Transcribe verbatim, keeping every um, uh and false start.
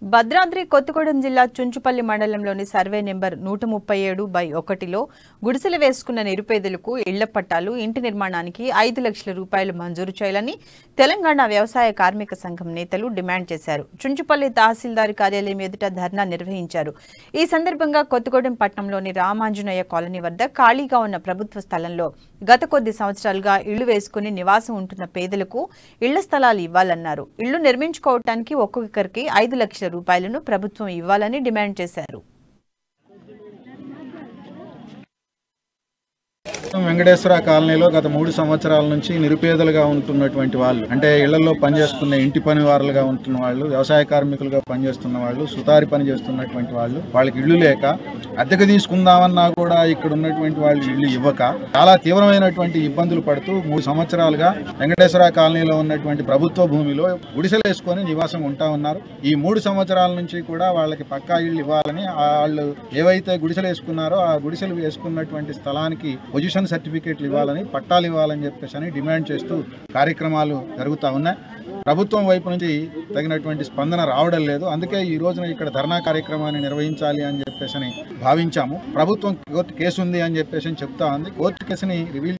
భద్రాద్రి కొత్తగూడెం జిల్లా చుంచుపల్లి మండలంలోని survey number నూట ముప్పై ఏడు బై ఒకటిలో గుడిసెలు వేసుకున్న నిరుపేదలకు ఇళ్ల పట్టాలు ఇంటి నిర్మాణానికి ఐదు లక్షల రూపాయలు మంజూరు చేయాలని తెలంగాణ వ్యవసాయ కార్మిక సంఘం నేతలు డిమాండ్ చేశారు. చుంచుపల్లి తహసీల్దార్ కార్యాలయం ఎదుట ధర్నా నిర్వహించారు. ఈ సందర్భంగా కొత్తగూడెం పట్టణంలోని రామాంజనేయ కాలనీ వద్ద ఖాళీగా ఉన్న ప్రభుత్వ స్థలంలో గత కొద్ది సంవత్సరాలుగా ఇళ్లు వేసుకుని నివాసం ఉంటున్న పేదలకు ఇళ్ల స్థలాలు ఇవ్వాలన్నారు. ఇళ్లు నిర్మించుకోవడానికి ఒక్కొక్కరికి ఐదు లక్షల రూపాయలను ప్రభుత్వం ఇవ్వాలని డిమాండ్ చేశారు. వెంకటేశ్వర కాలనీలో గత మూడు సంవత్సరాల నుంచి నిరుపేదలుగా ఉంటున్నటువంటి వాళ్ళు, అంటే ఇళ్లలో పనిచేస్తున్న ఇంటి పని వారులుగా ఉంటున్న వాళ్ళు, వ్యవసాయ కార్మికులుగా పనిచేస్తున్న వాళ్ళు, సుతారి పని చేస్తున్నటువంటి వాళ్ళు, వాళ్ళకి ఇళ్లు లేక అద్దెకు తీసుకుందామన్నా కూడా ఇక్కడ ఉన్నటువంటి వాళ్ళు ఇళ్లు ఇవ్వక చాలా తీవ్రమైనటువంటి ఇబ్బందులు పడుతూ మూడు సంవత్సరాలుగా వెంకటేశ్వర కాలనీలో ఉన్నటువంటి ప్రభుత్వ భూమిలో గుడిసెలు వేసుకొని నివాసం ఉంటా ఉన్నారు. ఈ మూడు సంవత్సరాల నుంచి కూడా వాళ్ళకి పక్కా ఇళ్లు ఇవ్వాలని, వాళ్ళు ఏవైతే గుడిసెలు వేసుకున్నారో ఆ గుడిసెలు వేసుకున్నటువంటి స్థలానికి పొజిషన్ సర్టిఫికేట్లు ఇవ్వాలని, పట్టాలు ఇవ్వాలని చెప్పేసి అని డిమాండ్ చేస్తూ కార్యక్రమాలు జరుగుతూ ఉన్నాయి. ప్రభుత్వం వైపు నుంచి తగినటువంటి స్పందన రావడం లేదు. అందుకే ఈ రోజున ఇక్కడ ధర్నా కార్యక్రమాన్ని నిర్వహించాలి అని చెప్పేసి అని భావించాము. ప్రభుత్వం కోర్టు కేసు ఉంది అని చెప్పేసి చెప్తా ఉంది. కోర్టు కేసుని రివీల్